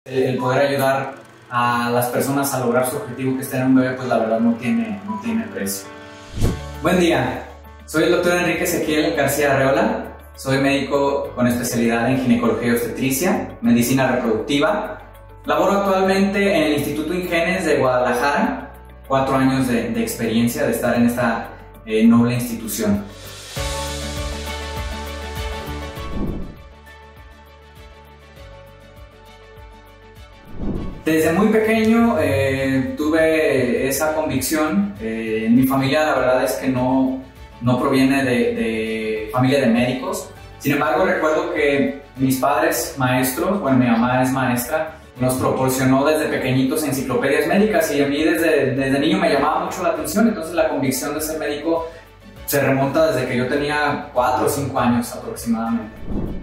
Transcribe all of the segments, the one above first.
El poder ayudar a las personas a lograr su objetivo, que es tener un bebé, pues la verdad no tiene precio. Buen día, soy el doctor Enrique Ezequiel García Arreola, soy médico con especialidad en ginecología y obstetricia, medicina reproductiva. Laboro actualmente en el Instituto Ingenes de Guadalajara, 4 años de experiencia de estar en esta noble institución. Desde muy pequeño tuve esa convicción. Mi familia, la verdad es que no proviene de familia de médicos. Sin embargo, recuerdo que mis padres maestros, bueno, mi mamá es maestra, nos proporcionó desde pequeñitos enciclopedias médicas, y a mí desde niño me llamaba mucho la atención. Entonces la convicción de ser médico se remonta desde que yo tenía 4 o 5 años aproximadamente.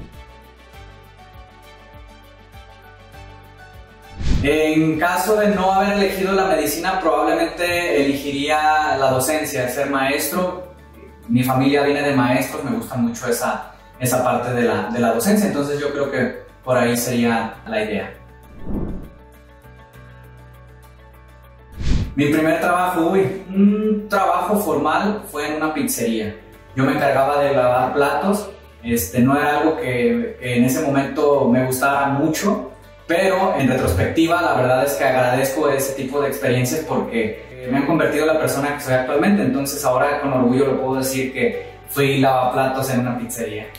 En caso de no haber elegido la medicina, probablemente elegiría la docencia, ser maestro. Mi familia viene de maestros, me gusta mucho esa parte de la docencia, entonces yo creo que por ahí sería la idea. Mi primer trabajo, un trabajo formal, fue en una pizzería. Yo me encargaba de lavar platos. No era algo que en ese momento me gustara mucho, pero en retrospectiva la verdad es que agradezco ese tipo de experiencias porque me han convertido en la persona que soy actualmente. Entonces ahora con orgullo lo puedo decir que fui lavaplatos en una pizzería.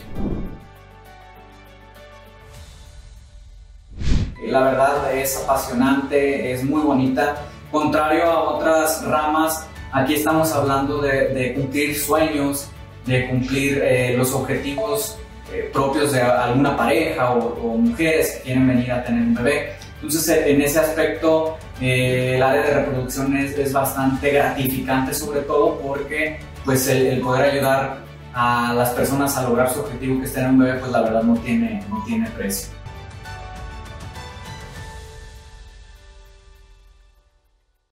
La verdad es apasionante, es muy bonita. Contrario a otras ramas, aquí estamos hablando de cumplir sueños, de cumplir los objetivos propios de alguna pareja o mujeres que quieren venir a tener un bebé. Entonces en ese aspecto el área de reproducción es bastante gratificante, sobre todo porque pues el poder ayudar a las personas a lograr su objetivo, que es tener un bebé, pues la verdad no tiene precio.